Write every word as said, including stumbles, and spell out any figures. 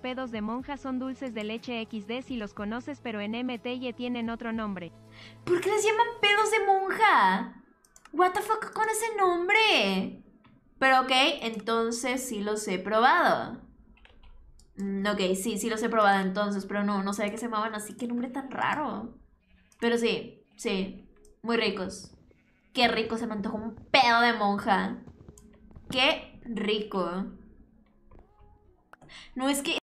pedos de monja son dulces de leche equis de si los conoces, pero en M T Y tienen otro nombre. ¿Por qué les llaman pedos de monja? What the fuck con ese nombre. Pero ok, entonces sí los he probado. Mm, ok, sí, sí los he probado entonces, pero no, no sabía que se llamaban así. Qué nombre tan raro. Pero sí, sí, muy ricos. Qué rico, se me antojó un pedo de monja. Qué rico. No, es que